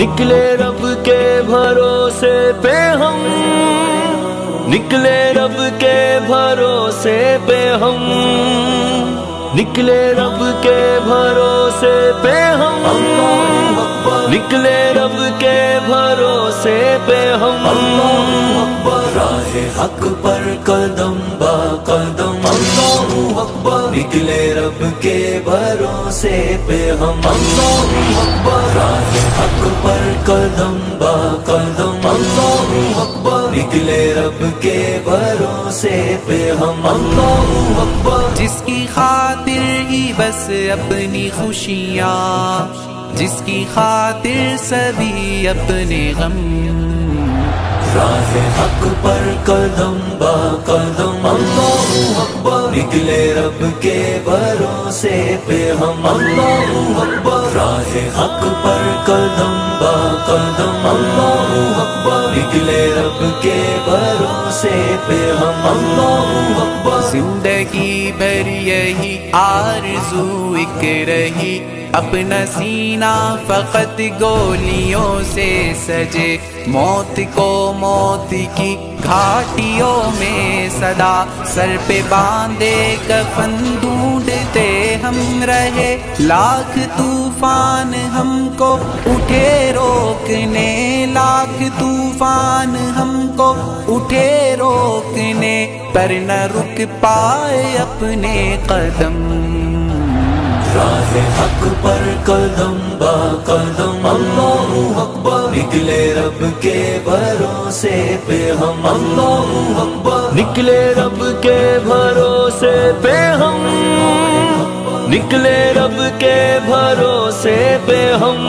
نکلے رب کے بھروسے پہ ہم، نکلے رب کے بھروسے پہ ہم، نکلے رب کے بھروسے پہ ہم، نکلے رب کے بھروسے پہ ہم، راہ حق پر قدم با قدم، اللہ اکبر، نکلے رب کے بھروسے پہ ہم، اللہ اکبر، راہ حق پر قدم با قدم، اللہ اکبر، نکلے رب کے بھروسے پہ ہم، اللہ اکبر، جس کی خاطر ہی بس اپنی خوشیاں، جس کی خاطر سبھی اپنے غم، راہ حق پر قدم با قدم، اللہ اکبر، نکلے رب کے بھروسے پہ ہم، اللہ اکبر، راہ حق پر قدم با قدم، اللہ اکبر، نکلے رب کے بھروسے پہ ہم، اللہ اکبر، زندگی بھر یہی آرزو ایک رہی، اپنا سینہ فقط گولیوں سے سجے، موت کو موت کی گھاٹیوں میں صدا، سر پہ باندھے کفن ڈھونڈتے ہم رہے، لاکھ طوفان ہم کو اٹھے روکنے، لاکھ طوفان ہم کو اٹھے روکنے، پر نہ رک پائے اپنے قدم، راہ حق پر قدم با قدم، اللہ اکبر، نکلے رب کے بھروسے پہ ہم، اللہ اکبر، نکلے رب کے بھروسے پہ ہم، نکلے رب کے بھروسے پہ ہم،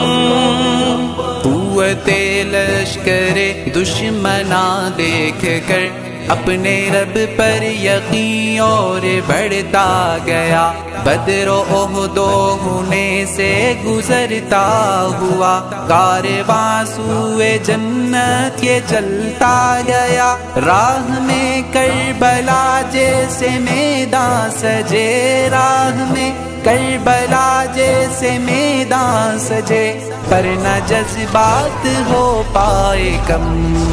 قوت لشکر دشمناں دیکھ کر اپنے رب پر یقین اور بڑھتا گیا، بدر و احد و حنین سے گزرتا ہوا، کارواں سوئے جنت یہ چلتا گیا، راہ میں کربلا جیسے میدان سجے، راہ میں کربلا جیسے میدان سجے، پر نہ جذبات ہو پائے کم،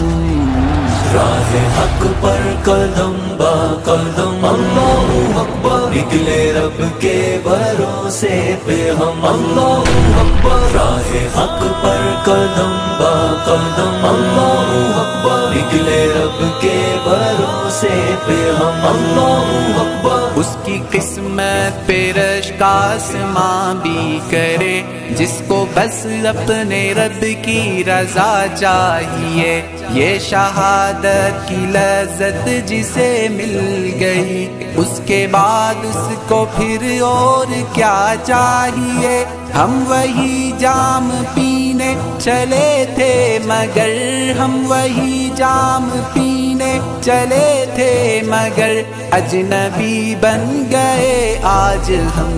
راہ حق پر قدم با قدم، اللہ اکبر، نکلے رب کے بھروسے پہ ہم، اللہ اکبر، راہ حق پر قدم با قدم، اللہ اکبر، نکلے رب کے بھروسے پہ ہم، اللہ اکبر، اس کی قسمت پہ رشک آسماں بھی کرے، جس کو بس اپنے رب کی رضا چاہیے، یہ شہادت کی لذت جسے مل گئی، اس کے بعد اس کو پھر اور کیا چاہیے، ہم وہی جام پینے چلے تھے مگر، ہم وہی جام پینے چلے تھے مگر، اجنبی بن گئے آج ہم،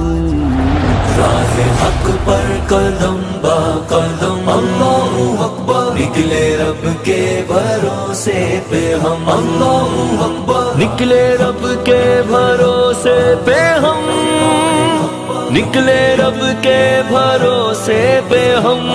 راہ حق پر قدم با قدم، اللہ اکبر، نکلے رب کے بھروسے پہ ہم، اللہ اکبر، نکلے رب کے بھروسے پہ ہم، نکلے رب کے بھروسے پہ ہم،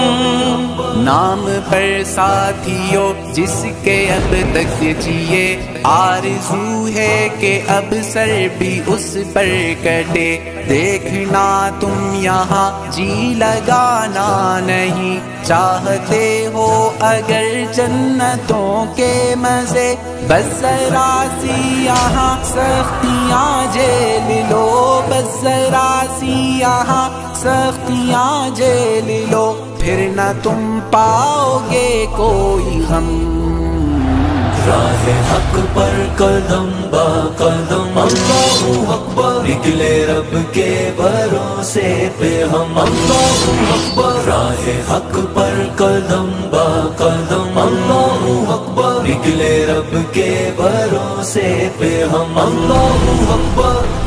نام پر ساتھیوں جس کے اب تک جیے، آرزو ہے کہ اب سر بھی اس پر کٹے، دیکھنا تم یہاں جی لگانا نہیں، چاہتے ہو اگر جنتوں کے مزے، بس ذرا سی یہاں سختیاں جھیل لو، بس ذرا سی یہاں سختیاں جھیل لو، پھر نہ تم پاؤ گے کوئی غم، راہ حق پر قدم با قدم، اللہ اکبر، نکلے رب کے بھروسے پہ ہم، اللہ اکبر، راہ حق پر قدم با قدم، اللہ اکبر، نکلے رب کے بھروسے پہ ہم، اللہ اکبر۔